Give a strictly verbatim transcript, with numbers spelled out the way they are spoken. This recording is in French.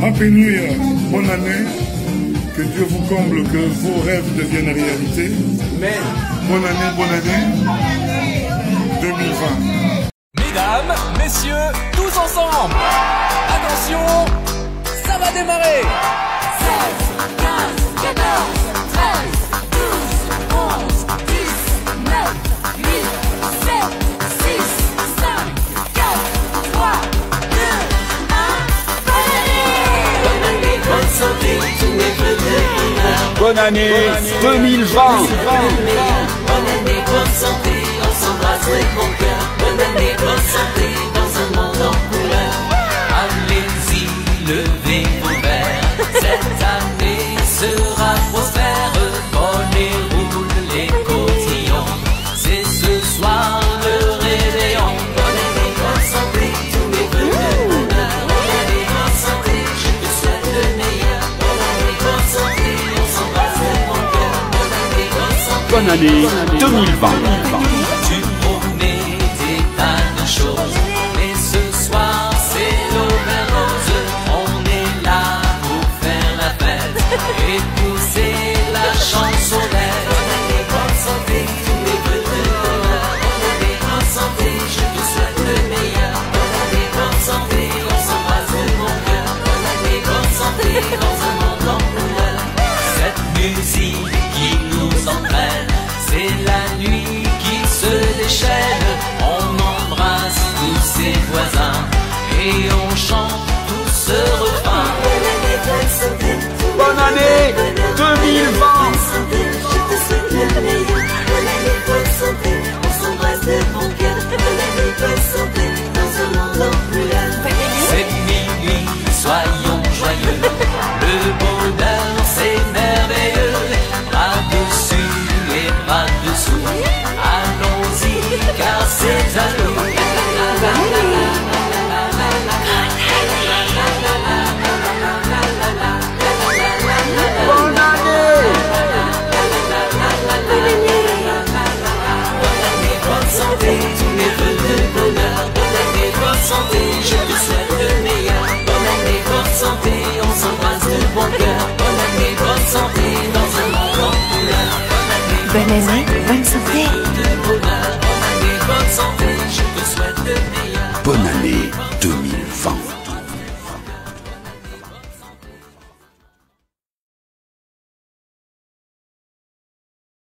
Happy New Year, bonne année, que Dieu vous comble, que vos rêves deviennent réalité. Même. Bonne année, bonne année deux mille vingt. Mesdames, messieurs, tous ensemble. Attention, ça va démarrer. seize, quinze, quatorze, treize, douze, onze, dix, neuf, huit, sept, six, cinq, quatre, trois, deux, un. Bonne année! Bonne santé, tout est prêt. Bonne année deux mille vingt. Bonne année, bonne santé, on s'embrasse avec mon cœur. Bonne année, bonne santé, dans un monde en couleur. Allez-y, levez vos verres. Cette année sera prospère. Bonne et roule les cotillons. C'est ce soir le réveillon. Bonne année, bonne santé, tous mes vœux de bonheur. Bonne année, bonne santé, je te souhaite le meilleur. Bonne année, bonne santé, on s'embrasse avec mon cœur. Bonne année, bonne santé. Bonne année deux mille vingt. Tu promets des tas de choses, mais ce soir c'est l'overdose. On est là pour faire la fête et pousser la chansonnette. Bonne année, bonne santé, tous mes vœux de bonheur. Bonne année, bonne santé, je te souhaite le meilleur. Bonne année, bonne santé, on s'embrasse de mon cœur. Bonne année, bonne santé, dans un monde en couleur. Cette musique qui nous entraîne, c'est la nuit qui se déchaîne. On embrasse tous ses voisins et on chante tout ce refrain. Bonne année, bonne santé, Bonne année